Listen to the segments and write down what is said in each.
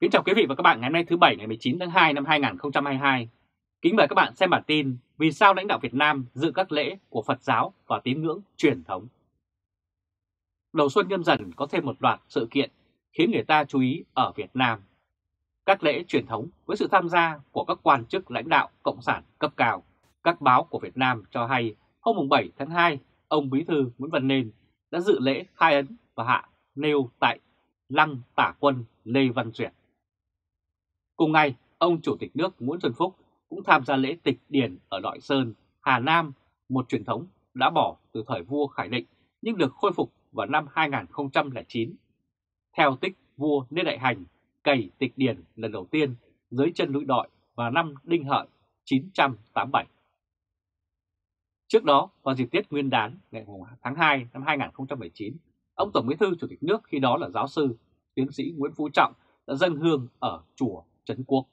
Kính chào quý vị và các bạn ngày hôm nay thứ Bảy ngày 19 tháng 2 năm 2022. Kính mời các bạn xem bản tin vì sao lãnh đạo Việt Nam dự các lễ của Phật giáo và tín ngưỡng truyền thống. Đầu xuân Nhâm Dần có thêm một loạt sự kiện khiến người ta chú ý ở Việt Nam. Các lễ truyền thống với sự tham gia của các quan chức lãnh đạo Cộng sản cấp cao. Các báo của Việt Nam cho hay hôm 7 tháng 2, ông Bí thư Nguyễn Văn Nên đã dự lễ khai ấn và hạ nêu tại Lăng Tả Quân Lê Văn Duyệt. Cùng ngày, ông Chủ tịch nước Nguyễn Xuân Phúc cũng tham gia lễ tịch điền ở Đoại Sơn, Hà Nam, một truyền thống đã bỏ từ thời vua Khải Định nhưng được khôi phục vào năm 2009. Theo tích vua Lê Đại Hành cày tịch điền lần đầu tiên dưới chân núi Đoại vào năm Đinh Hợi 987. Trước đó, vào dịp Tết Nguyên đán ngày tháng 2 năm 2019, ông Tổng Bí thư Chủ tịch nước khi đó là giáo sư tiến sĩ Nguyễn Phú Trọng đã dâng hương ở chùa Trấn Quốc.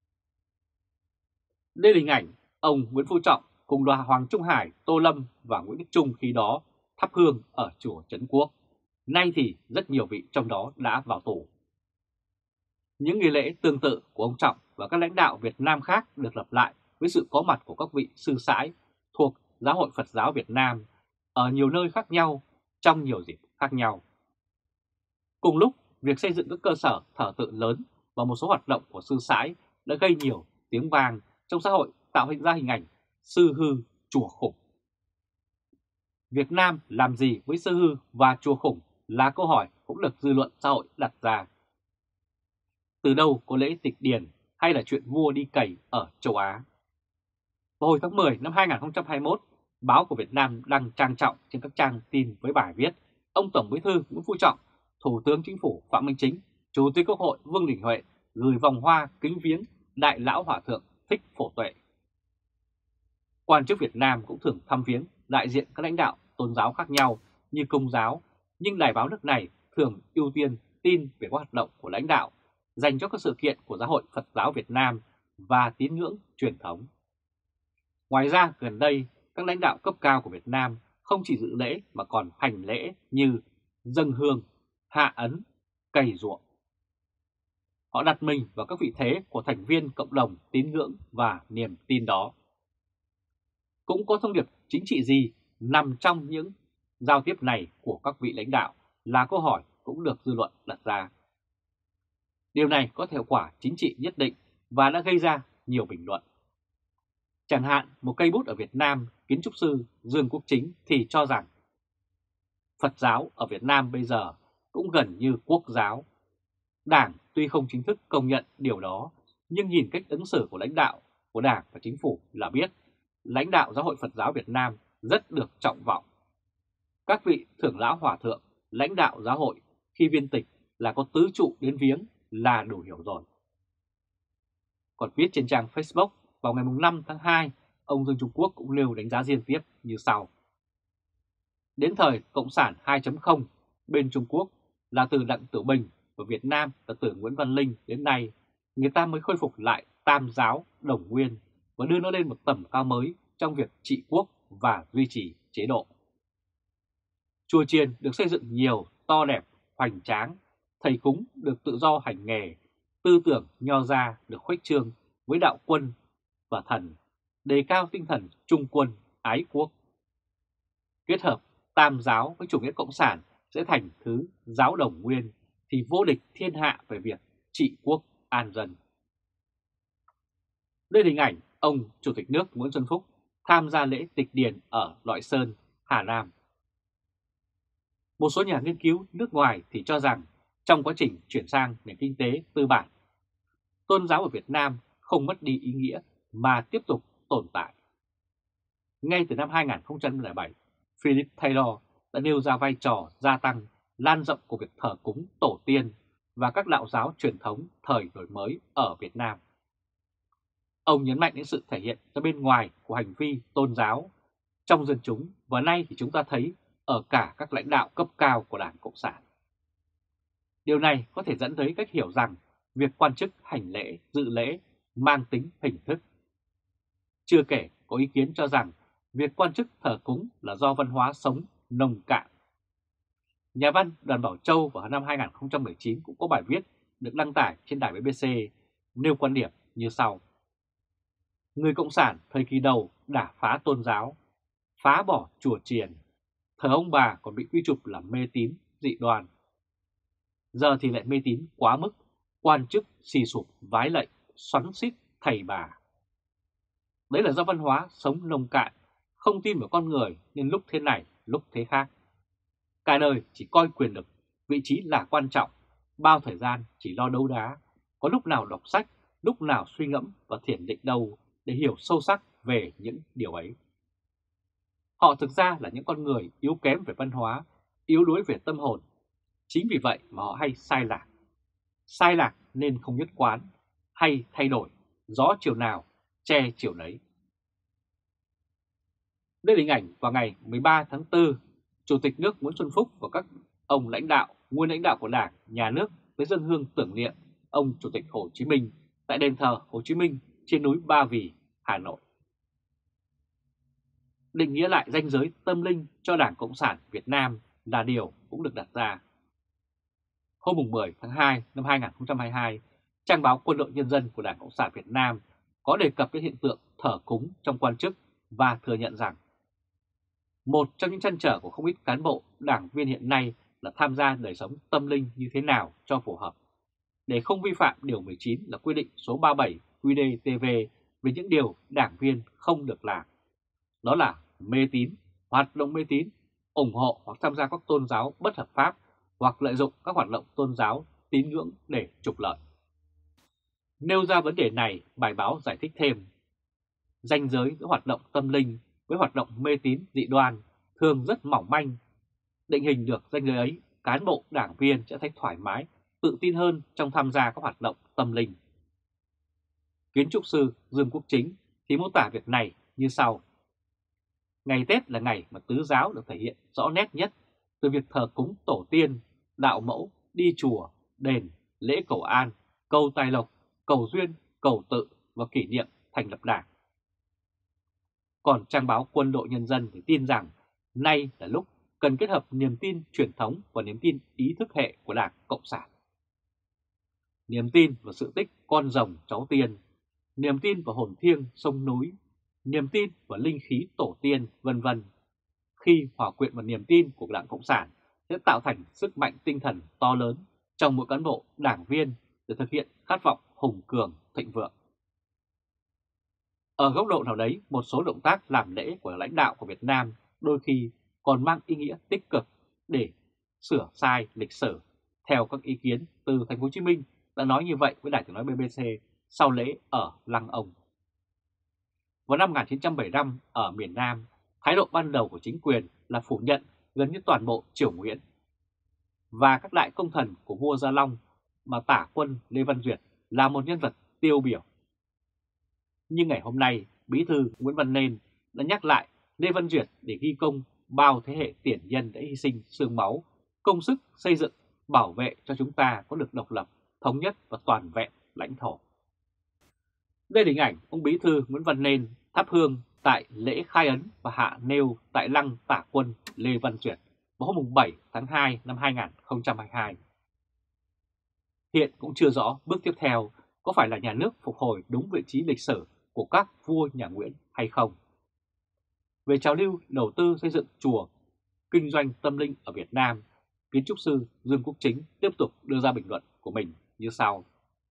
Đây là hình ảnh ông Nguyễn Phú Trọng cùng đoàn Hoàng Trung Hải, Tô Lâm và Nguyễn Đức Chung khi đó thắp hương ở chùa Trấn Quốc. Nay thì rất nhiều vị trong đó đã vào tù. Những nghi lễ tương tự của ông Trọng và các lãnh đạo Việt Nam khác được lặp lại với sự có mặt của các vị sư sãi thuộc Giáo hội Phật giáo Việt Nam ở nhiều nơi khác nhau trong nhiều dịp khác nhau. Cùng lúc, việc xây dựng các cơ sở thờ tự lớn và một số hoạt động của sư sãi đã gây nhiều tiếng vang trong xã hội, tạo ra hình ảnh sư hư chùa khủng. Việt Nam làm gì với sư hư và chùa khủng là câu hỏi cũng được dư luận xã hội đặt ra. Từ đâu có lễ tịch điền hay là chuyện vua đi cày ở châu Á? Vào hồi tháng 10 năm 2021, báo của Việt Nam đăng trang trọng trên các trang tin với bài viết ông Tổng Bí thư Nguyễn Phú Trọng, Thủ tướng Chính phủ Phạm Minh Chính, Chủ tịch Quốc hội Vương Đình Huệ gửi vòng hoa kính viếng Đại lão Hòa thượng Thích Phổ Tuệ. Quan chức Việt Nam cũng thường thăm viếng đại diện các lãnh đạo tôn giáo khác nhau như Công giáo, nhưng đài báo nước này thường ưu tiên tin về các hoạt động của lãnh đạo dành cho các sự kiện của Giáo hội Phật giáo Việt Nam và tín ngưỡng truyền thống. Ngoài ra, gần đây, các lãnh đạo cấp cao của Việt Nam không chỉ dự lễ mà còn hành lễ như dâng hương, hạ ấn, cày ruộng. Họ đặt mình vào các vị thế của thành viên cộng đồng tín ngưỡng và niềm tin đó. Cũng có thông điệp chính trị gì nằm trong những giao tiếp này của các vị lãnh đạo là câu hỏi cũng được dư luận đặt ra. Điều này có hiệu quả chính trị nhất định và đã gây ra nhiều bình luận. Chẳng hạn, một cây bút ở Việt Nam, kiến trúc sư Dương Quốc Chính thì cho rằng Phật giáo ở Việt Nam bây giờ cũng gần như quốc giáo. Đảng tuy không chính thức công nhận điều đó, nhưng nhìn cách ứng xử của lãnh đạo của Đảng và Chính phủ là biết lãnh đạo Giáo hội Phật giáo Việt Nam rất được trọng vọng. Các vị trưởng lão hòa thượng, lãnh đạo giáo hội khi viên tịch là có tứ trụ đến viếng là đủ hiểu rồi. Còn viết trên trang Facebook vào ngày 5 tháng 2, ông Dương Trung Quốc cũng nêu đánh giá riêng tiếp như sau. Đến thời Cộng sản 2.0, bên Trung Quốc là từ Đặng Tiểu Bình và Việt Nam là từ Nguyễn Văn Linh đến nay, người ta mới khôi phục lại tam giáo đồng nguyên và đưa nó lên một tầm cao mới trong việc trị quốc và duy trì chế độ. Chùa chiền được xây dựng nhiều, to đẹp, hoành tráng, thầy cúng được tự do hành nghề, tư tưởng nho gia được khuếch trương với đạo quân và thần, đề cao tinh thần trung quân, ái quốc. Kết hợp tam giáo với chủ nghĩa cộng sản sẽ thành thứ giáo đồng nguyên thì vô địch thiên hạ về việc trị quốc an dân. Đây là hình ảnh ông Chủ tịch nước Nguyễn Xuân Phúc tham gia lễ tịch điền ở Đoại Sơn, Hà Nam. Một số nhà nghiên cứu nước ngoài thì cho rằng trong quá trình chuyển sang nền kinh tế tư bản, tôn giáo ở Việt Nam không mất đi ý nghĩa mà tiếp tục tồn tại. Ngay từ năm 2007, Philip Taylor đã nêu ra vai trò gia tăng, lan rộng của việc thờ cúng tổ tiên và các đạo giáo truyền thống thời đổi mới ở Việt Nam. Ông nhấn mạnh đến sự thể hiện ra bên ngoài của hành vi tôn giáo trong dân chúng và nay thì chúng ta thấy ở cả các lãnh đạo cấp cao của Đảng Cộng sản. Điều này có thể dẫn tới cách hiểu rằng việc quan chức hành lễ, dự lễ mang tính hình thức. Chưa kể có ý kiến cho rằng việc quan chức thờ cúng là do văn hóa sống nông cạn. Nhà văn Đoàn Bảo Châu vào năm 2019 cũng có bài viết được đăng tải trên đài BBC nêu quan điểm như sau. Người Cộng sản thời kỳ đầu đả phá tôn giáo, phá bỏ chùa chiền, thời ông bà còn bị quy chụp là mê tín, dị đoan. Giờ thì lại mê tín quá mức, quan chức xì sụp vái lệnh, xoắn xít thầy bà. Đấy là do văn hóa sống nông cạn, không tin vào con người nên lúc thế này, lúc thế khác. Cả đời chỉ coi quyền lực, vị trí là quan trọng, bao thời gian chỉ lo đấu đá, có lúc nào đọc sách, lúc nào suy ngẫm và thiền định đâu để hiểu sâu sắc về những điều ấy. Họ thực ra là những con người yếu kém về văn hóa, yếu đuối về tâm hồn. Chính vì vậy mà họ hay sai lạc. Sai lạc nên không nhất quán, hay thay đổi, gió chiều nào, che chiều nấy. Đây là hình ảnh vào ngày 13 tháng 4, Chủ tịch nước Nguyễn Xuân Phúc và các ông lãnh đạo, nguyên lãnh đạo của Đảng, Nhà nước tới dâng hương tưởng niệm ông Chủ tịch Hồ Chí Minh tại đền thờ Hồ Chí Minh trên núi Ba Vì, Hà Nội. Định nghĩa lại ranh giới tâm linh cho Đảng Cộng sản Việt Nam là điều cũng được đặt ra. Hôm 10 tháng 2 năm 2022, trang báo Quân đội Nhân dân của Đảng Cộng sản Việt Nam có đề cập đến hiện tượng thờ cúng trong quan chức và thừa nhận rằng một trong những trăn trở của không ít cán bộ, đảng viên hiện nay là tham gia đời sống tâm linh như thế nào cho phù hợp, để không vi phạm Điều 19 là quy định số 37 QĐ-TV về những điều đảng viên không được làm. Đó là mê tín, hoạt động mê tín, ủng hộ hoặc tham gia các tôn giáo bất hợp pháp hoặc lợi dụng các hoạt động tôn giáo tín ngưỡng để trục lợi. Nêu ra vấn đề này, bài báo giải thích thêm, ranh giới giữa hoạt động tâm linh với hoạt động mê tín dị đoan thường rất mỏng manh. Định hình được ranh giới ấy, cán bộ đảng viên sẽ thấy thoải mái, tự tin hơn trong tham gia các hoạt động tâm linh. Kiến trúc sư Dương Quốc Chính thì mô tả việc này như sau. Ngày Tết là ngày mà tứ giáo được thể hiện rõ nét nhất, từ việc thờ cúng tổ tiên, đạo mẫu, đi chùa, đền, lễ cầu an, cầu tài lộc, cầu duyên, cầu tự và kỷ niệm thành lập đảng. Còn trang báo Quân đội Nhân dân thì tin rằng nay là lúc cần kết hợp niềm tin truyền thống và niềm tin ý thức hệ của Đảng Cộng sản. Niềm tin vào sự tích con rồng cháu tiên, niềm tin vào hồn thiêng sông núi, niềm tin vào linh khí tổ tiên, vân vân. Khi hòa quyện vào niềm tin của Đảng Cộng sản sẽ tạo thành sức mạnh tinh thần to lớn trong mỗi cán bộ, đảng viên để thực hiện khát vọng hùng cường, thịnh vượng. Ở góc độ nào đấy, một số động tác làm lễ của lãnh đạo của Việt Nam đôi khi còn mang ý nghĩa tích cực để sửa sai lịch sử. Theo các ý kiến từ Thành phố Hồ Chí Minh đã nói như vậy với Đài Tiếng nói BBC sau lễ ở Lăng Ông. Vào năm 1975 ở miền Nam, thái độ ban đầu của chính quyền là phủ nhận gần như toàn bộ triều Nguyễn và các đại công thần của vua Gia Long, mà tả quân Lê Văn Duyệt là một nhân vật tiêu biểu. Nhưng ngày hôm nay, Bí thư Nguyễn Văn Nên đã nhắc lại Lê Văn Duyệt để ghi công bao thế hệ tiền nhân đã hy sinh xương máu, công sức xây dựng, bảo vệ cho chúng ta có được độc lập, thống nhất và toàn vẹn lãnh thổ. Đây là hình ảnh ông Bí thư Nguyễn Văn Nên thắp hương tại lễ khai ấn và hạ nêu tại lăng tả quân Lê Văn Duyệt vào hôm 7 tháng 2 năm 2022. Hiện cũng chưa rõ bước tiếp theo có phải là nhà nước phục hồi đúng vị trí lịch sử của các vua nhà Nguyễn hay không. Về trào lưu đầu tư xây dựng chùa, kinh doanh tâm linh ở Việt Nam, kiến trúc sư Dương Quốc Chính tiếp tục đưa ra bình luận của mình như sau.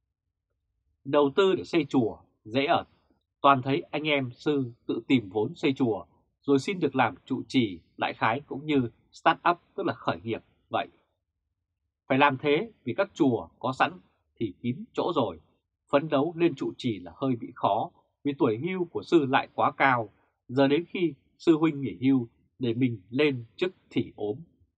Đầu tư để xây chùa dễ ở, toàn thấy anh em sư tự tìm vốn xây chùa rồi xin được làm trụ trì, đại khái cũng như start-up tức là khởi nghiệp vậy. Phải làm thế vì các chùa có sẵn thì kín chỗ rồi, phấn đấu lên trụ trì là hơi bị khó vì tuổi hưu của sư lại quá cao, giờ đến khi sư huynh nghỉ hưu để mình lên chức thì ốm.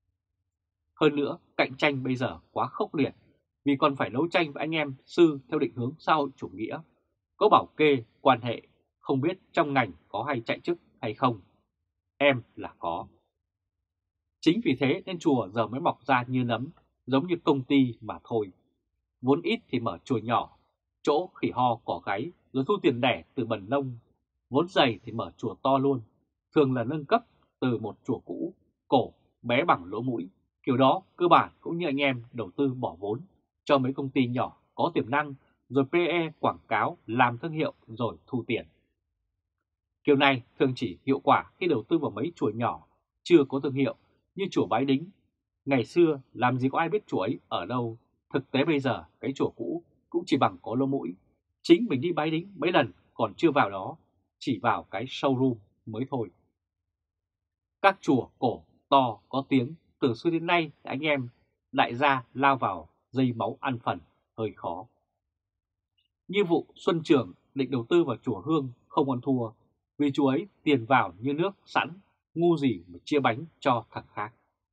Hơn nữa, cạnh tranh bây giờ quá khốc liệt vì còn phải đấu tranh với anh em sư theo định hướng xã hội chủ nghĩa, có bảo kê, quan hệ, không biết trong ngành có hay chạy chức hay không. Em là có. Chính vì thế nên chùa giờ mới mọc ra như nấm, giống như công ty mà thôi. Vốn ít thì mở chùa nhỏ, chỗ khỉ ho cỏ gáy rồi thu tiền đẻ từ bần nông. Vốn dày thì mở chùa to luôn, thường là nâng cấp từ một chùa cũ, cổ, bé bằng lỗ mũi. Kiểu đó cơ bản cũng như anh em đầu tư bỏ vốn, cho mấy công ty nhỏ có tiềm năng, rồi PE quảng cáo làm thương hiệu rồi thu tiền. Kiểu này thường chỉ hiệu quả khi đầu tư vào mấy chùa nhỏ chưa có thương hiệu như chùa Bái Đính. Ngày xưa làm gì có ai biết chùa ấy ở đâu, thực tế bây giờ cái chùa cũ cũng chỉ bằng có lỗ mũi. Chính mình đi Bái Đính mấy lần còn chưa vào đó, chỉ vào cái showroom mới thôi. Các chùa cổ to có tiếng từ xưa đến nay anh em đại gia lao vào dây máu ăn phần hơi khó. Như vụ Xuân Trường định đầu tư vào chùa Hương không ăn thua, vì chùa ấy tiền vào như nước sẵn, ngu gì mà chia bánh cho thằng khác.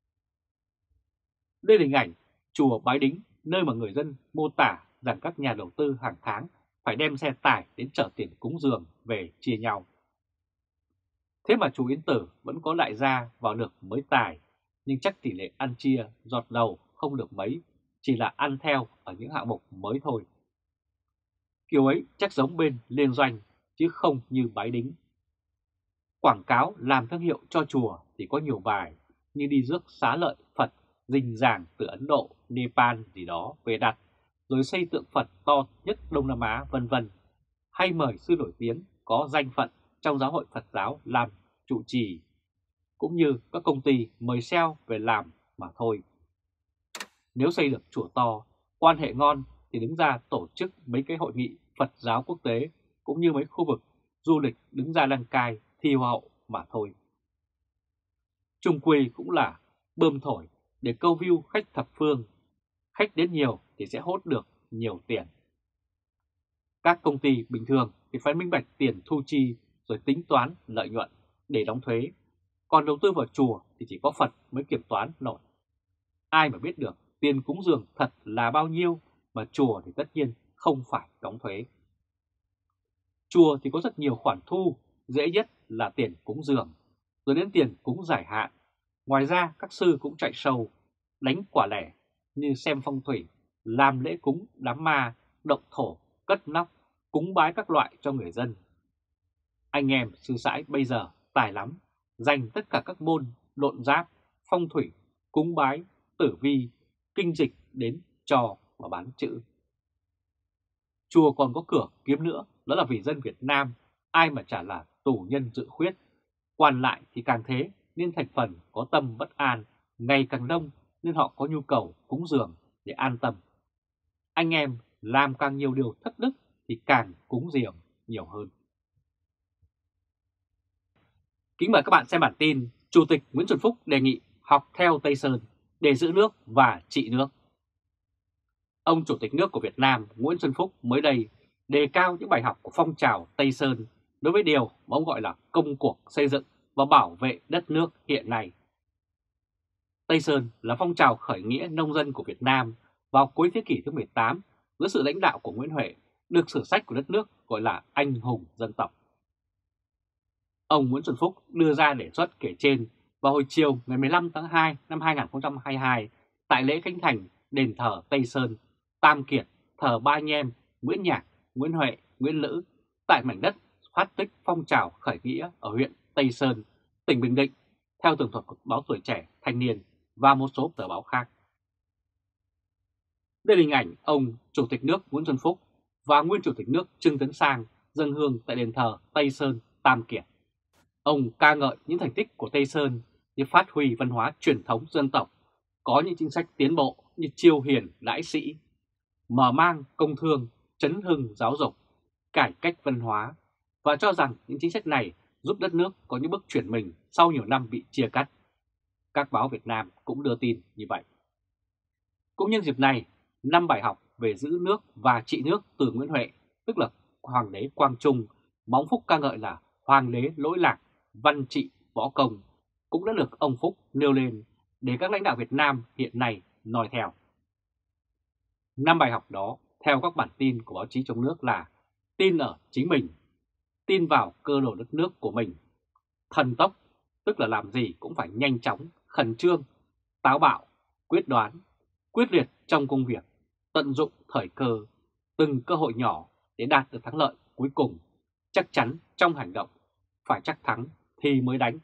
Đây là hình ảnh chùa Bái Đính, nơi mà người dân mô tả rằng các nhà đầu tư hàng tháng phải đem xe tải đến chở tiền cúng dường về chia nhau. Thế mà chùa Yên Tử vẫn có đại gia vào được mới tài, nhưng chắc tỷ lệ ăn chia giọt đầu không được mấy, chỉ là ăn theo ở những hạng mục mới thôi. Kiểu ấy chắc giống bên liên doanh, chứ không như Bái Đính. Quảng cáo làm thương hiệu cho chùa thì có nhiều bài như đi rước xá lợi Phật rình ràng từ Ấn Độ, Nepal gì đó về đặt, rồi xây tượng Phật to nhất Đông Nam Á vân vân, hay mời sư nổi tiếng có danh phận trong giáo hội Phật giáo làm trụ trì, cũng như các công ty mời sale về làm mà thôi. Nếu xây được chùa to, quan hệ ngon thì đứng ra tổ chức mấy cái hội nghị Phật giáo quốc tế, cũng như mấy khu vực du lịch đứng ra đăng cai thi hoa hậu mà thôi. Chung quy cũng là bơm thổi để câu view khách thập phương. Khách đến nhiều thì sẽ hốt được nhiều tiền. Các công ty bình thường thì phải minh bạch tiền thu chi rồi tính toán lợi nhuận để đóng thuế. Còn đầu tư vào chùa thì chỉ có Phật mới kiểm toán nổi. Ai mà biết được tiền cúng dường thật là bao nhiêu, mà chùa thì tất nhiên không phải đóng thuế. Chùa thì có rất nhiều khoản thu, dễ nhất là tiền cúng dường, rồi đến tiền cúng giải hạn. Ngoài ra các sư cũng chạy show, đánh quả lẻ như xem phong thủy, làm lễ cúng đám ma, động thổ, cất nóc, cúng bái các loại cho người dân. Anh em sư sãi bây giờ tài lắm, dành tất cả các môn độn giáp, phong thủy, cúng bái, tử vi, kinh dịch đến cho và bán chữ. Chùa còn có cửa kiếm nữa, đó là vì dân Việt Nam, ai mà chả là tù nhân dự khuyết. Quan lại thì càng thế, nên thành phần có tâm bất an, ngày càng đông nên họ có nhu cầu cúng dường để an tâm. Anh em làm càng nhiều điều thất đức thì càng cúng dường nhiều hơn. Kính mời các bạn xem bản tin Chủ tịch Nguyễn Xuân Phúc đề nghị học theo Tây Sơn để giữ nước và trị nước. Ông Chủ tịch nước của Việt Nam Nguyễn Xuân Phúc mới đây đề cao những bài học của phong trào Tây Sơn đối với điều mà ông gọi là công cuộc xây dựng và bảo vệ đất nước hiện nay. Tây Sơn là phong trào khởi nghĩa nông dân của Việt Nam vào cuối thế kỷ thứ 18 dưới sự lãnh đạo của Nguyễn Huệ, được sử sách của đất nước gọi là anh hùng dân tộc. Ông Nguyễn Xuân Phúc đưa ra đề xuất kể trên vào hồi chiều ngày 15 tháng 2 năm 2022 tại lễ khánh thành đền thờ Tây Sơn, Tam Kiệt, thờ ba anh em Nguyễn Nhạc, Nguyễn Huệ, Nguyễn Lữ tại mảnh đất phát tích phong trào khởi nghĩa ở huyện Tây Sơn, tỉnh Bình Định, theo tường thuật của báo Tuổi Trẻ, Thanh Niên và một số tờ báo khác. Đây là hình ảnh ông Chủ tịch nước Nguyễn Xuân Phúc và nguyên Chủ tịch nước Trương Tấn Sang dâng hương tại đền thờ Tây Sơn, Tam Kiệt. Ông ca ngợi những thành tích của Tây Sơn như phát huy văn hóa truyền thống dân tộc, có những chính sách tiến bộ như chiêu hiền đãi sĩ, mở mang công thương, chấn hưng giáo dục, cải cách văn hóa, và cho rằng những chính sách này giúp đất nước có những bước chuyển mình sau nhiều năm bị chia cắt. Các báo Việt Nam cũng đưa tin như vậy. Cũng nhân dịp này, 5 bài học về giữ nước và trị nước từ Nguyễn Huệ, tức là Hoàng đế Quang Trung, mà ông Phúc ca ngợi là Hoàng đế lỗi lạc, văn trị, võ công, cũng đã được ông Phúc nêu lên để các lãnh đạo Việt Nam hiện nay noi theo. 5 bài học đó, theo các bản tin của báo chí trong nước là: tin ở chính mình, tin vào cơ đồ đất nước của mình, thần tốc, tức là làm gì cũng phải nhanh chóng, khẩn trương, táo bạo, quyết đoán, quyết liệt trong công việc, tận dụng thời cơ, từng cơ hội nhỏ để đạt được thắng lợi cuối cùng, chắc chắn trong hành động, phải chắc thắng thì mới đánh.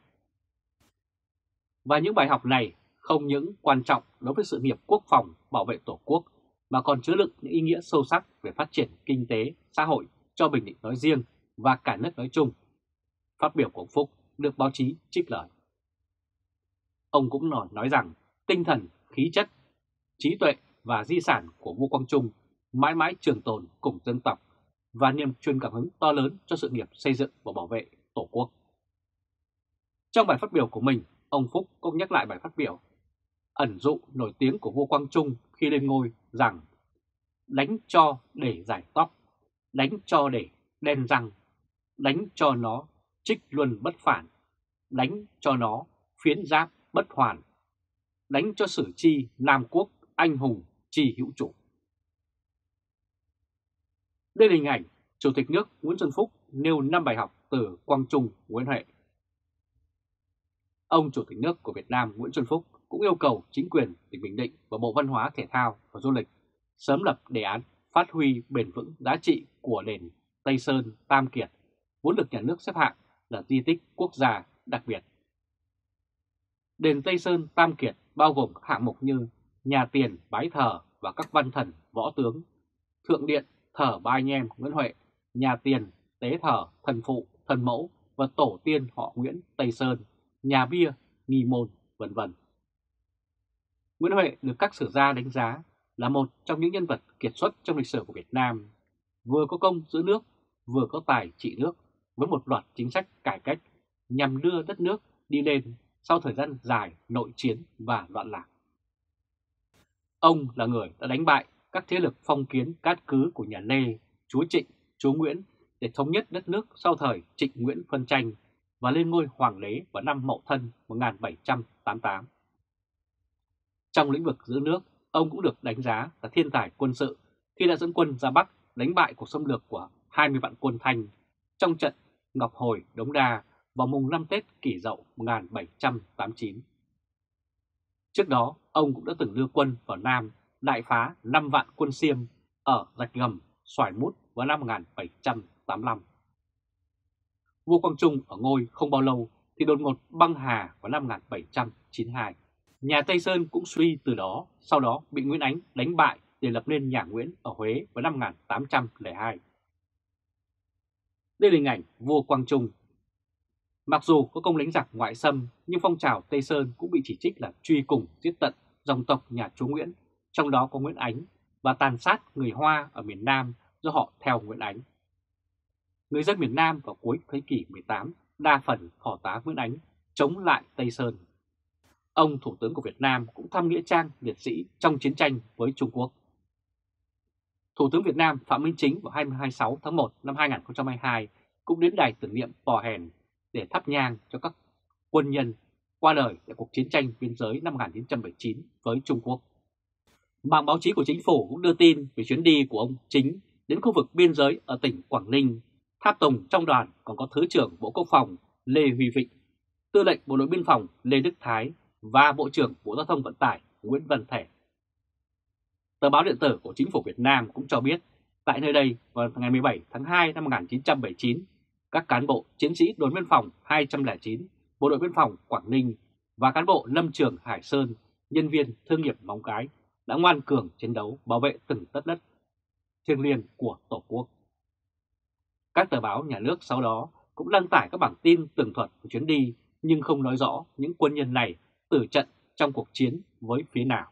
Và những bài học này không những quan trọng đối với sự nghiệp quốc phòng bảo vệ Tổ quốc, mà còn chứa đựng những ý nghĩa sâu sắc về phát triển kinh tế, xã hội cho Bình Định nói riêng và cả nước nói chung. Phát biểu của ông Phúc được báo chí trích lời. Ông cũng nói rằng tinh thần, khí chất, trí tuệ và di sản của vua Quang Trung mãi mãi trường tồn cùng dân tộc và niềm truyền cảm hứng to lớn cho sự nghiệp xây dựng và bảo vệ Tổ quốc. Trong bài phát biểu của mình, ông Phúc cũng nhắc lại bài phát biểu ẩn dụ nổi tiếng của vua Quang Trung khi lên ngôi rằng đánh cho để giải tóc, đánh cho để đen răng, đánh cho nó trích luân bất phản, đánh cho nó phiến giáp bất hoàn, đánh cho Sử Chi Nam Quốc anh hùng chi hữu chủ. Đây là hình ảnh Chủ tịch nước Nguyễn Xuân Phúc nêu 5 bài học từ Quang Trung Nguyễn Huệ. Ông Chủ tịch nước của Việt Nam Nguyễn Xuân Phúc cũng yêu cầu chính quyền tỉnh Bình Định và Bộ Văn hóa Thể thao và Du lịch sớm lập đề án phát huy bền vững giá trị của đền Tây Sơn Tam Kiệt, vốn được nhà nước xếp hạng là di tích quốc gia đặc biệt. Đền Tây Sơn Tam Kiệt bao gồm các hạng mục như nhà tiền bái thờ và các văn thần võ tướng, thượng điện thờ ba anh em Nguyễn Huệ, nhà tiền tế thờ thần phụ, thần mẫu và tổ tiên họ Nguyễn Tây Sơn, nhà bia, nghi môn, vân vân. Nguyễn Huệ được các sử gia đánh giá là một trong những nhân vật kiệt xuất trong lịch sử của Việt Nam, vừa có công giữ nước, vừa có tài trị nước với một loạt chính sách cải cách nhằm đưa đất nước đi lên sau thời gian dài nội chiến và loạn lạc. Ông là người đã đánh bại các thế lực phong kiến cát cứ của nhà Lê, chúa Trịnh, chúa Nguyễn để thống nhất đất nước sau thời Trịnh Nguyễn phân tranh và lên ngôi hoàng đế vào năm Mậu Thân 1788. Trong lĩnh vực giữ nước, ông cũng được đánh giá là thiên tài quân sự khi đã dẫn quân ra Bắc đánh bại cuộc xâm lược của 20 vạn quân Thanh trong trận Ngọc Hồi Đống Đa vào mùng 5 Tết Kỷ Dậu 1789. Trước đó, ông cũng đã từng đưa quân vào Nam đại phá 5 vạn quân Xiêm ở Rạch Gầm, Xoài Mút vào năm 1785. Vua Quang Trung ở ngôi không bao lâu thì đột ngột băng hà vào năm 1792. Nhà Tây Sơn cũng suy từ đó, sau đó bị Nguyễn Ánh đánh bại để lập nên nhà Nguyễn ở Huế vào năm 1802. Đây là hình ảnh vua Quang Trung. Mặc dù có công đánh giặc ngoại xâm, nhưng phong trào Tây Sơn cũng bị chỉ trích là truy cùng giết tận dòng tộc nhà chúa Nguyễn, trong đó có Nguyễn Ánh, và tàn sát người Hoa ở miền Nam do họ theo Nguyễn Ánh. Người dân miền Nam vào cuối thế kỷ 18 đa phần phò tá Nguyễn Ánh chống lại Tây Sơn. Ông Thủ tướng của Việt Nam cũng thăm nghĩa trang liệt sĩ trong chiến tranh với Trung Quốc. Thủ tướng Việt Nam Phạm Minh Chính vào 26 tháng 1 năm 2022 cũng đến đài tưởng niệm Pò Hèn để thắp nhang cho các quân nhân qua đời tại cuộc chiến tranh biên giới năm 1979 với Trung Quốc. Mạng báo chí của chính phủ cũng đưa tin về chuyến đi của ông Chính đến khu vực biên giới ở tỉnh Quảng Ninh. Tháp tùng trong đoàn còn có Thứ trưởng Bộ Quốc phòng Lê Huy Vịnh, Tư lệnh Bộ đội Biên phòng Lê Đức Thái và Bộ trưởng Bộ Giao thông Vận tải Nguyễn Văn Thể. Tờ báo điện tử của chính phủ Việt Nam cũng cho biết tại nơi đây vào ngày 17 tháng 2 năm 1979, các cán bộ chiến sĩ đồn biên phòng 209, Bộ đội Biên phòng Quảng Ninh và cán bộ lâm trường Hải Sơn, nhân viên thương nghiệp Móng Cái đã ngoan cường chiến đấu bảo vệ từng tấc đất thiêng liêng của Tổ quốc. Các tờ báo nhà nước sau đó cũng đăng tải các bản tin tường thuật của chuyến đi nhưng không nói rõ những quân nhân này tử trận trong cuộc chiến với phía nào.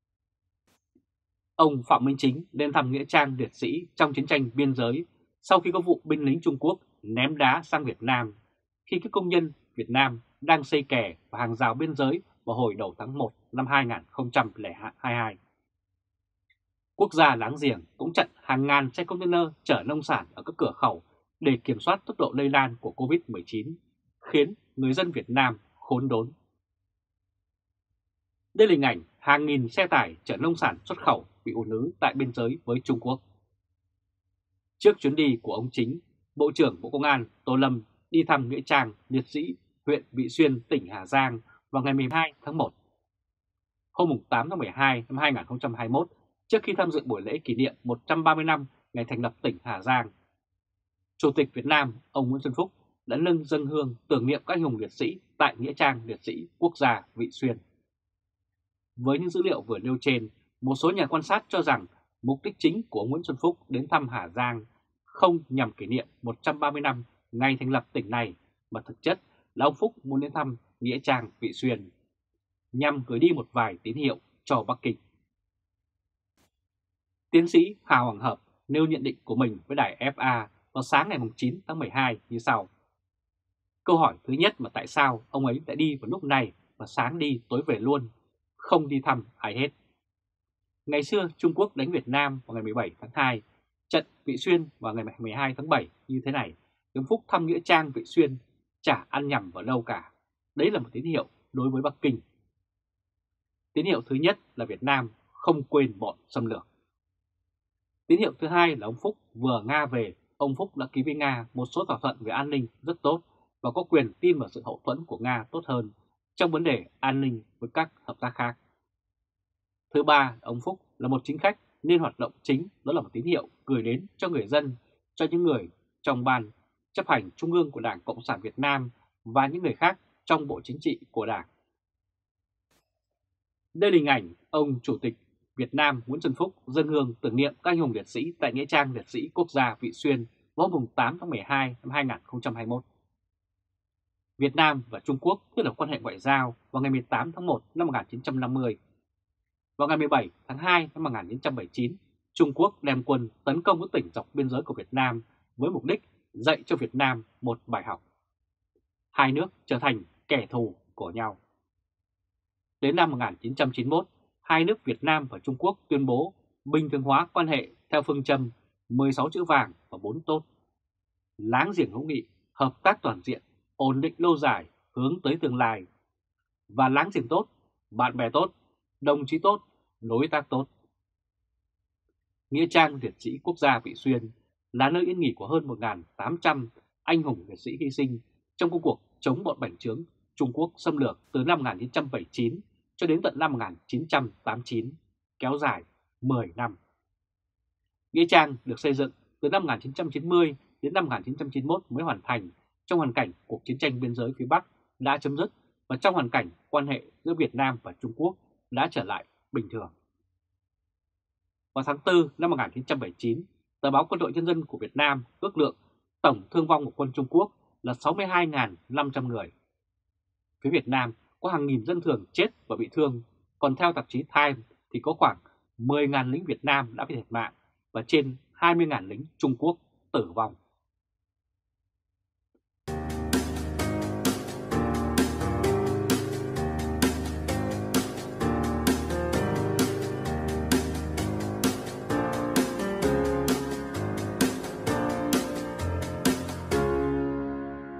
Ông Phạm Minh Chính lên thăm nghĩa trang liệt sĩ trong chiến tranh biên giới sau khi có vụ binh lính Trung Quốc ném đá sang Việt Nam khi các công nhân Việt Nam đang xây kè và hàng rào biên giới vào hồi đầu tháng 1 năm 2022. Quốc gia láng giềng cũng chặn hàng ngàn xe container chở nông sản ở các cửa khẩu để kiểm soát tốc độ lây lan của Covid-19, khiến người dân Việt Nam khốn đốn. Đây là hình ảnh hàng nghìn xe tải chở nông sản xuất khẩu bị ùn ứ tại biên giới với Trung Quốc. Trước chuyến đi của ông Chính, Bộ trưởng Bộ Công an Tô Lâm đi thăm nghĩa trang liệt sĩ huyện Vị Xuyên, tỉnh Hà Giang vào ngày 12 tháng 1. Hôm 8 tháng 12 năm 2021, trước khi tham dự buổi lễ kỷ niệm 130 năm ngày thành lập tỉnh Hà Giang, Chủ tịch Việt Nam ông Nguyễn Xuân Phúc đã dâng hương tưởng niệm các anh hùng liệt sĩ tại nghĩa trang liệt sĩ quốc gia Vị Xuyên. Với những dữ liệu vừa nêu trên, một số nhà quan sát cho rằng Mục đích chính của ông Nguyễn Xuân Phúc đến thăm Hà Giang không nhằm kỷ niệm 130 năm ngày thành lập tỉnh này, mà thực chất là ông Phúc muốn đến thăm Nghĩa Trang Vị Xuyên, nhằm gửi đi một vài tín hiệu cho Bắc Kinh. Tiến sĩ Hà Hoàng Hợp nêu nhận định của mình với đài FA vào sáng ngày 9 tháng 12 như sau. Câu hỏi thứ nhất là tại sao ông ấy lại đi vào lúc này và sáng đi tối về luôn, không đi thăm ai hết. Ngày xưa Trung Quốc đánh Việt Nam vào ngày 17 tháng 2, trận Vị Xuyên vào ngày 12 tháng 7 như thế này, ông Phúc thăm Nghĩa Trang Vị Xuyên chả ăn nhầm vào đâu cả. Đấy là một tín hiệu đối với Bắc Kinh. Tín hiệu thứ nhất là Việt Nam không quên bọn xâm lược. Tín hiệu thứ hai là ông Phúc vừa Nga về, ông Phúc đã ký với Nga một số thỏa thuận về an ninh rất tốt và có quyền tin vào sự hậu thuẫn của Nga tốt hơn trong vấn đề an ninh với các hợp tác khác. Thứ ba, ông Phúc là một chính khách nên hoạt động chính đó là một tín hiệu gửi đến cho người dân, cho những người trong ban chấp hành trung ương của Đảng Cộng sản Việt Nam và những người khác trong Bộ Chính trị của Đảng. Đây là hình ảnh ông Chủ tịch Việt Nam Nguyễn Xuân Phúc dâng hương tưởng niệm các anh hùng liệt sĩ tại Nghĩa trang Liệt sĩ Quốc gia Vị Xuyên vào hôm 8 tháng 12 năm 2021. Việt Nam và Trung Quốc thiết lập quan hệ ngoại giao vào ngày 18 tháng 1 năm 1950. Vào ngày 17 tháng 2 năm 1979, Trung Quốc đem quân tấn công các tỉnh dọc biên giới của Việt Nam với mục đích dạy cho Việt Nam một bài học. Hai nước trở thành kẻ thù của nhau. Đến năm 1991, hai nước Việt Nam và Trung Quốc tuyên bố bình thường hóa quan hệ theo phương châm 16 chữ vàng và 4 tốt. Láng giềng hữu nghị, hợp tác toàn diện, ổn định lâu dài, hướng tới tương lai. Và láng giềng tốt, bạn bè tốt, đồng chí tốt, đối tác tốt. Nghĩa trang Liệt sĩ Quốc gia Vị Xuyên là nơi yên nghỉ của hơn 1.800 anh hùng liệt sĩ hy sinh trong công cuộc chống bọn bành trướng Trung Quốc xâm lược từ năm 1979 cho đến tận năm 1989, kéo dài 10 năm. Nghĩa trang được xây dựng từ năm 1990 đến năm 1991 mới hoàn thành trong hoàn cảnh cuộc chiến tranh biên giới phía Bắc đã chấm dứt và trong hoàn cảnh quan hệ giữa Việt Nam và Trung Quốc đã trở lại bình thường. Vào tháng 4 năm 1979, tờ báo Quân đội Nhân dân của Việt Nam ước lượng tổng thương vong của quân Trung Quốc là 62.500 người. Phía Việt Nam có hàng nghìn dân thường chết và bị thương, còn theo tạp chí Time thì có khoảng 10.000 lính Việt Nam đã bị thiệt mạng và trên 20.000 lính Trung Quốc tử vong.